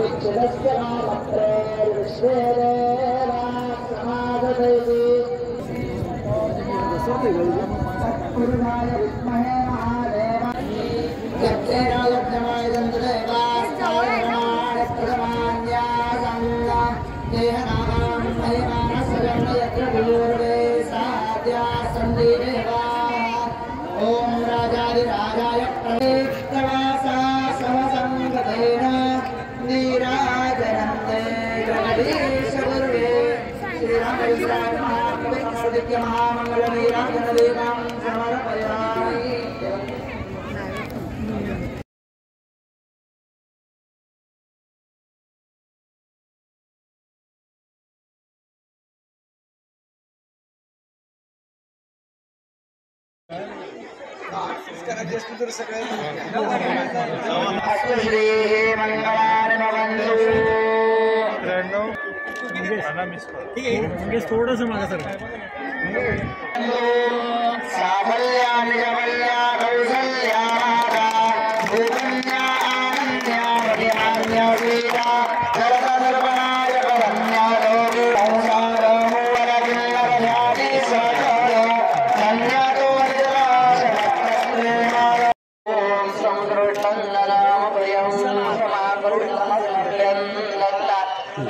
ओम राजाधिराजाय प्रणेष्टवासा समसंगतेन नीराजनन्ते जगदीश गुरुवे श्रीरामचन्द्राय महाकविमहोदय महामंगलनीराजनदेवां समर्पयामि। श्री मंगलानि भवन्तु। थोडंसं मागा सर साफल्या निजमल्या कौसल्या माता भूकन्या आनन्या वरिमान्या वीरा सर्वधर्मनाय परन्या लोके संसारमूलकिल्लरजाति सकल संज्ञातो वज्राशमत्प्रेमाय ओम समुद्रटल्लनामभयं समाकरुणमस्मर्यं दत्ता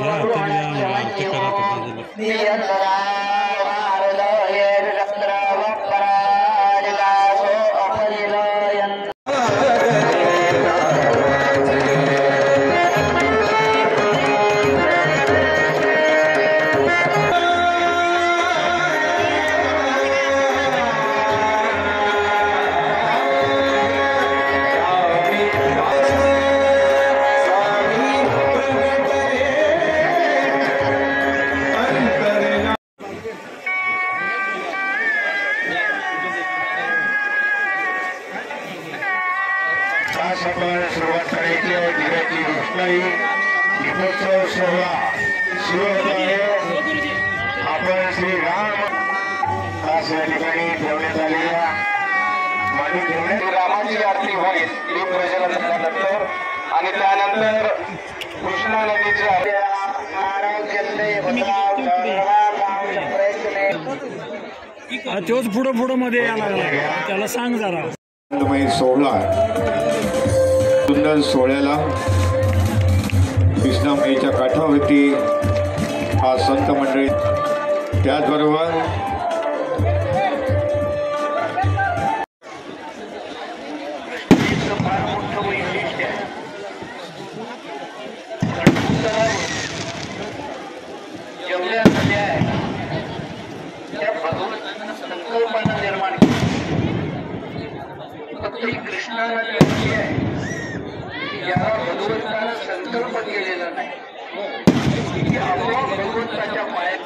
सुरुवात करायची आहे। दिव्याची रोषणाई दीपोत्सव सोहळा सुरू होत आहे। आपण श्रीराम खास या ठिकाणी ठेवण्यात आलेल्या मांडून ठेवण्यात रामाची आरती होईल दीप प्रज्वलन झाल्यानंतर आणि त्यानंतर कृष्णा नदीच्या तोच पुढं मध्ये यायला लागला त्याला सांग जरा सोहळा सुंदर सोहळ्याला कृष्णामाईच्या काठावरती हा संत मंडळी त्याचबरोबर संकल्पना निर्माण फक्त कृष्णाला याला भगवंतानं संकल्प केलेला नाही की आपोआप भगवंताच्या पायात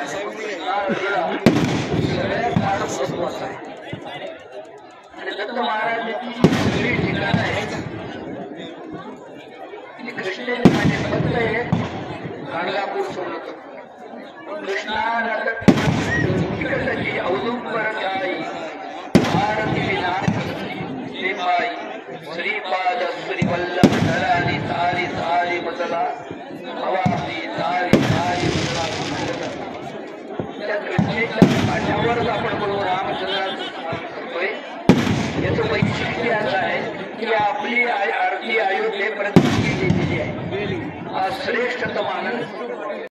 सगळ्यात महत्त्वाचं आहे। आणि दत्त महाराजांची सगळी ठिकाणं आहेत ती कृष्णाने माझे फक्त एक गाणगापूर सोडत कृष्णाला विकटाची औदुंबर जाई भारती विनाशी पाई श्रीपाद श्रीवल्लभ धराली तारी तारी बदला हवासी तारी तारी त्या कृष्णेच्या पाठावरच आपण बरोबर रामचंद्राचं स्मरण करतोय। याचं वैशिष्ट्य असं आहे की आपली आरती अयोध्येपर्यंत केलेली आहे। हा श्रेष्ठतम आनंद